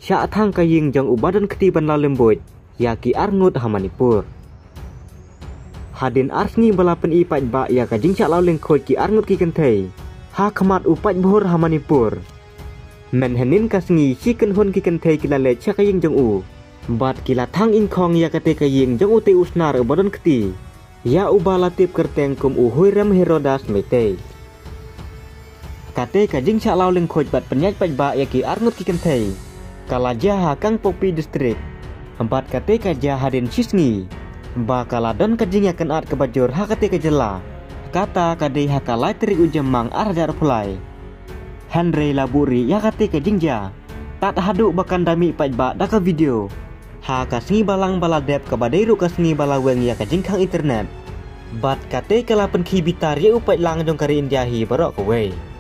Syak thang kaying jong ubadan keti ban lembut ya ki arngut ha Manipur. Hadin arsni balapan ipat ba ya ka jing syak lawling khoi ki arngut ki kenthei. Ha khamat upat bhur ha Manipur. Men hanin kasngi chicken hon ki kenthei ki lale syak kaying jong u. Bat kila thang in khong ya kate kaying jong u te usnar ubadan keti. Ya ubala tip kerteng kum u huiram Herodas mete. Kate ka jing syak lawling khoi bat penyaj pat ba ya ki arngut ki kenthei. Kala jaha kang Popi distrik. Empat kate ka jaha den sisngi. Ba kala don ka jing yakan at kebajur ha kate ka jela. Kata kadei ha kalai terik ujamang arjar pulai. Henry laburi ya kate ka jingja. Tat haduk bakan dami pat ba daka video. Ha kasngi balang baladep ka badairu kasngi balaweng ya ka jingkang internet. Bat kate kala pen khibitar ya upat lang jong kari India hi barok away.